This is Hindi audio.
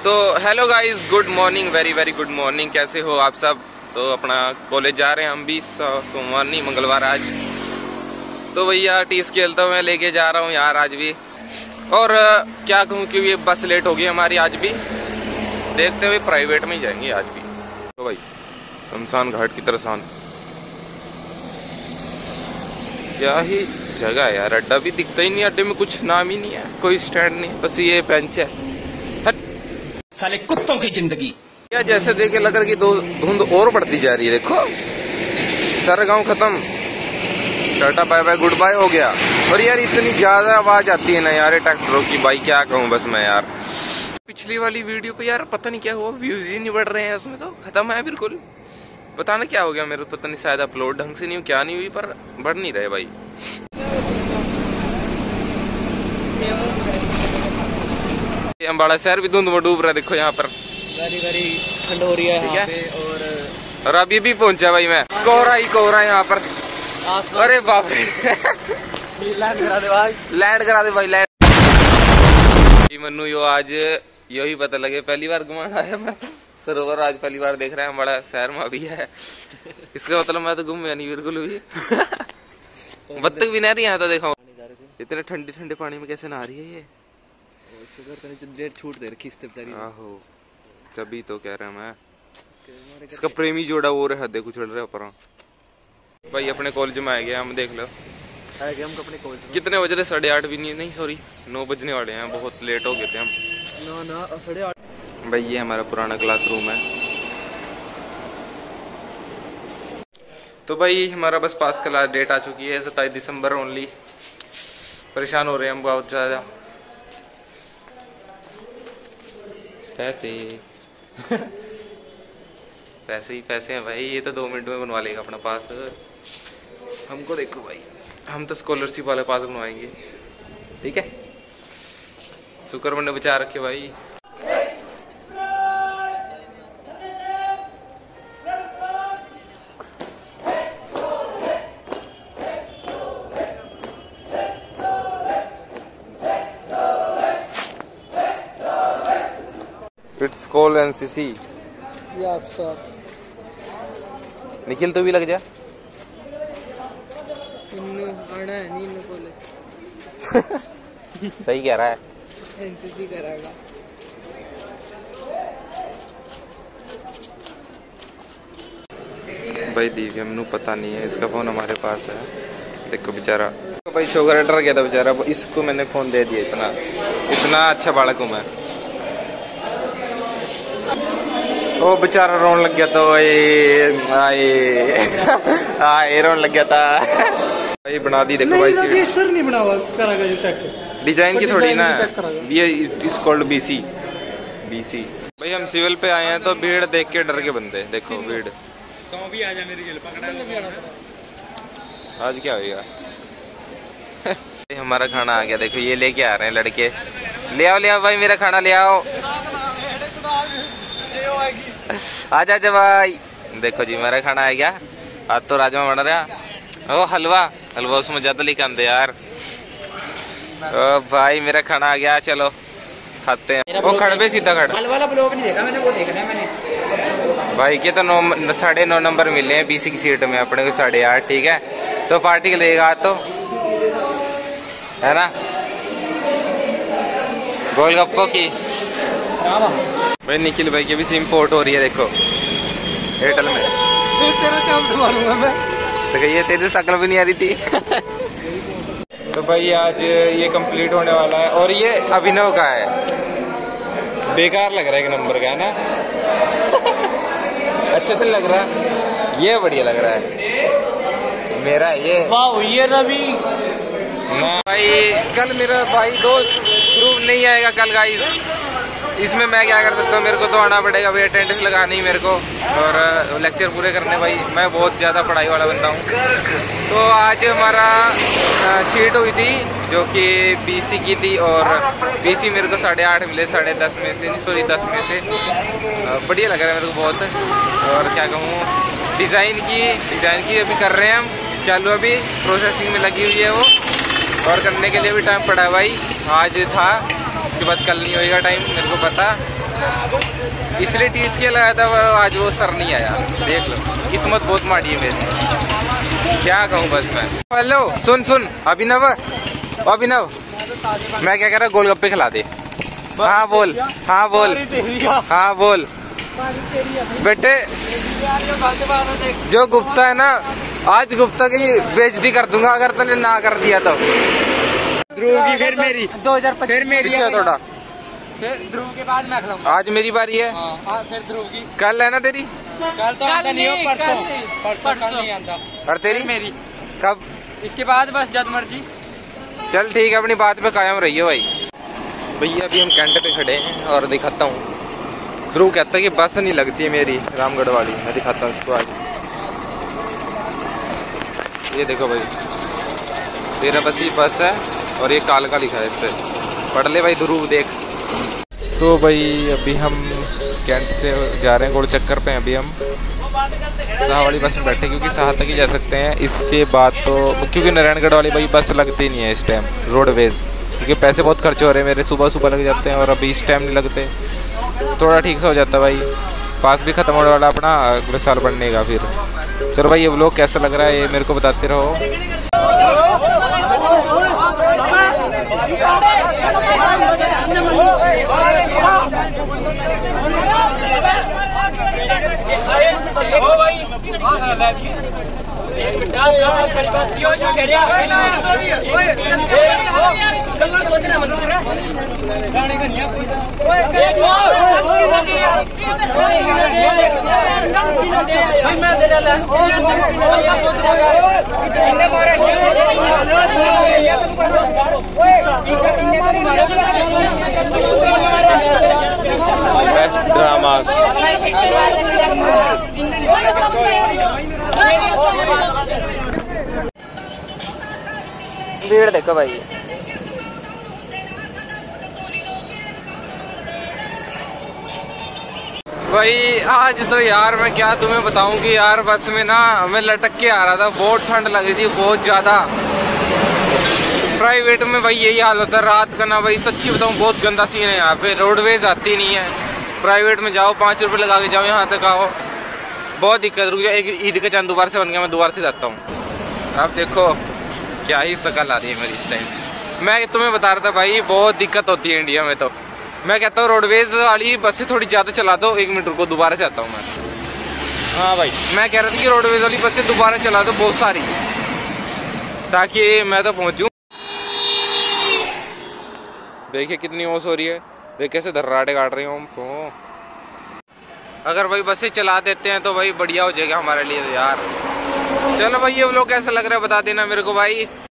तो hello guys, good morning, very very good morning. कैसे हो आप सब? तो अपना कॉलेज जा रहे हैं हम भी, सोमवार नहीं मंगलवार आज। तो भैया टी स्केल तो मैं लेके जा रहा हूँ यार आज भी। और क्या कहूँ कि ये बस लेट हो गई हमारी आज भी। देखते हुए प्राइवेट में ही जाएंगे आज भी। तो भाई शमशान घाट की तरह शांत, क्या ही जगह है यार। अड्डा भी दिखता ही नहीं, अड्डे में कुछ नाम ही नहीं है, कोई स्टैंड नहीं, बस ये बेंच है। साले कुत्तों की जिंदगी। क्या जैसे देखे लग रहा कि धुंध और बढ़ती जा रही है। देखो सारा गांव खत्म, tata bye bye goodbye हो गया। और यार इतनी ज्यादा आवाज आती है ना यार ट्रैक्टरों की, भाई क्या कहूँ बस मैं यार। पिछली वाली वीडियो पे यार पता नहीं क्या हुआ, व्यूज ही नहीं बढ़ रहे हैं, उसमें तो खत्म है बिल्कुल। पता नहीं क्या हो गया मेरे, पता नहीं शायद अपलोड ढंग से नहीं हुई, क्या नहीं हुई, पर बढ़ नहीं रहे भाई। अम्बाड़ा शहर भी धुंध में डूब रहा है, देखो यहाँ पर वेरी ठंड हो रही है यहाँ पे। और अभी भी पहुंचा भाई मैं, कोहरा ही कोहरा है यहाँ पर। अरे बाप रे लैंड करा दे भाई, लैंड करा दे भाई, लैंड। मन्नू यो आज यही पता लगे, पहली बार घुमान आया मैं सरोवर, आज पहली बार देख रहा है हमारा शहर में अभी है। इसका मतलब मैं तो घूम नहीं बिल्कुल भी। बत्तख भी नह रही है तो देखो, इतने ठंडे ठंडे पानी में कैसे नहा रही है ये। डेट छूट दे रखी इससे बेचारी। आहो तभी तो कह रहा मैं, इसका प्रेमी जोड़ा वो रहा देखो चल रहा है ऊपर भाई। अपने कॉलेज में आ गया हम, देख लो हम अपने कॉलेज में। कितने बज रहे? 8:30 भी नहीं, सॉरी 9 बजने वाले हैं, बहुत लेट हो गए थे हम। ना 8:30 भाई ये हमारा पुराना क्लासरूम है। तो भाई हमारा बस पास क्लास डेट आ चुकी है 27 दिसंबर ओनली। परेशान हो रहे हैं हम बहुत ज्यादा। पैसे पैसे ही पैसे हैं भाई, ये तो 2 मिनट में बनवा लेगा अपना पास। हमको देखो भाई, हम तो स्कॉलरशिप वाले पास बनवाएंगे, ठीक है। शुक्र मैंने बचा रखे भाई। It's call NCC. Yes sir. Nikhil तो भी लग जा। आना है नहीं कॉलेज। सही कह रहा है, एनसीसी कराएगा। भाई दिव्यम नु पता नहीं है, इसका फोन हमारे पास है। देखो बेचारा भाई छोकरा डर गया था बेचारा, इसको मैंने फोन दे दिया। इतना अच्छा बालक हूँ मैं। ओ बेचारा रोन लग गया, तो आए रोन लग गया था भाई। बना दी देखो भाई, सर नहीं बना हुआ, कराएगा जो चेक डिजाइन की थोड़ी ना, ये इज कॉल्ड बीसी। भाई हम सिविल पे आए हैं तो भीड़ देख के डर के बंदे। देखो भीड़ तो भी आ जा मेरी जेल पकड़ा। आज क्या होगा। हमारा खाना आ गया, देखो ये लेके आ रहे हैं लड़के। ले आओ भाई मेरा खाना ले आओ। आजा भाई, देखो जी मेरा खाना आ गया। आज तो राजमा बन रहा। ओ हलवा उसमें ज्यादा लेके आंदे यार। ओ भाई मेरा खाना आ गया, चलो खाते हैं। वो खड़ पे सीधा खड़। हलवा वाला ब्लॉग नहीं देखा मैंने, वो देखना है मैंने भाई के तो 9.5 नंबर मिले हैं बीसी की सीट में, अपने को 8.5, ठीक है। तो पार्टी के लेगा तो है ना, गोलगप्पो की। भाई निखिल भाई की भी सिम पोर्ट हो रही है, देखो एयरटेल में। तेरा काम करवाऊंगा मैं, तो ये तेरी शक्ल भी नहीं आ रही थी। तो भाई आज ये कंप्लीट होने वाला है, और ये अभिनव का है। बेकार लग रहा है, एक नंबर का है ना। अच्छा तो लग रहा है, ये बढ़िया लग रहा है मेरा ये। वाह ये रवि ना भाई, कल मेरा भाई दोस्त ग्रुप नहीं आएगा कल गाइस। इसमें मैं क्या कर सकता हूँ, मेरे को तो आना पड़ेगा भाई, अटेंडेंस लगानी मेरे को और लेक्चर पूरे करने। भाई मैं बहुत ज़्यादा पढ़ाई वाला बंदा हूँ। तो आज हमारा शीट हुई थी जो कि बीसी की थी, और बीसी मेरे को 8.5 मिले, 10.5 में से, नहीं सॉरी 10 में से। बढ़िया लग रहा है मेरे को बहुत। और क्या कहूँ, डिज़ाइन की अभी कर रहे हैं हम, चालू अभी प्रोसेसिंग में लगी हुई है वो, और करने के लिए भी टाइम पड़ा है भाई। आज था, उसके बाद कल नहीं होएगा टाइम, मेरे को पता। इसलिए टीच के लगाया था, आज वो सर नहीं आया। देख लो, किस्मत बहुत माड़ी है मेरी, क्या कहूँ बस मैं। हेलो सुन अभिनव, मैं क्या कह रहा, गोलगप्पे खिला दे। हाँ बोल बेटे। जो गुप्ता है ना, आज गुप्ता की बेइज्जती कर दूंगा अगर तूने ना कर दिया तो। ध्रुव की फिर मेरी 2025 फिर मेरी पीछे थोड़ा, फिर ध्रुव के बाद मैं खिलाऊंगा। आज मेरी बारी है। फिर ध्रुव की कल है ना तेरी? कल तो आता नहीं हो, परसों कल नहीं आता। और तेरी? मेरी कब? इसके बाद बस जब मर्जी। चल ठीक है, अपनी बात पे कायम रहिए भाई। भैया अभी हम कैंटे पे खड़े हैं और दिखाता हूँ। ध्रुव कहता है कि बस नहीं लगती है मेरी रामगढ़ वाली, मैं दिखाता हूँ इसको आज। ये देखो भाई, 13 बसी बस है और ये कालका लिखा है इस पे, पढ़ ले भाई ध्रुव देख। तो भाई अभी हम कैंट से जा रहे हैं गोल चक्कर पे। अभी हम शाह वाली बस में बैठे, क्योंकि शाह तक ही जा सकते हैं। इसके बाद तो क्योंकि नारायणगढ़ वाली भाई बस लगती नहीं है इस टाइम रोडवेज, क्योंकि पैसे बहुत खर्च हो रहे हैं मेरे, सुबह लग जाते हैं और अभी इस टाइम नहीं लगते। थोड़ा ठीक से हो जाता भाई, पास भी ख़त्म होने वाला अपना, अगले साल बढ़ने का फिर। चलो भाई ये व्लॉग कैसा लग रहा है ये मेरे को बताते रहो। ड्रामा भीड़ देखो भाई। भाई आज तो यार मैं क्या तुम्हें बताऊं कि यार बस में ना मैं लटक के आ रहा था, बहुत ठंड लग रही थी बहुत ज्यादा। प्राइवेट में भाई यही हाल होता है रात का ना भाई, सच्ची बताऊं बहुत गंदा सीन है यहाँ पे, रोडवेज आती नहीं है। प्राइवेट में जाओ 5 रुपए लगा के जाओ, यहाँ तक आओ बहुत दिक्कत। रुक जाओ, एक ईद का चांद दोबारा से बन गया, मैं दोबारा से जाता हूँ। अब देखो क्या ही शकल आ रही है मेरी इस टाइम। मैं तुम्हें बता रहा था भाई बहुत दिक्कत होती है इंडिया में। तो मैं कहता हूँ रोडवेज वाली बसें थोड़ी ज़्यादा चला दो। 1 मिनट रुको, दोबारा से आता हूँ मैं। हाँ भाई मैं कह रहा था कि रोडवेज वाली बसें दोबारा चला दो बहुत सारी, ताकि मैं तो पहुँचूँ। देखिए कितनी ओस हो रही है, देख कैसे धर्राटे काट रही हूँ हमको। अगर भाई बसें चला देते हैं तो भाई बढ़िया हो जाएगा हमारे लिए तो यार। चलो भाई ये व्लॉग कैसा लग रहा है बता देना मेरे को भाई।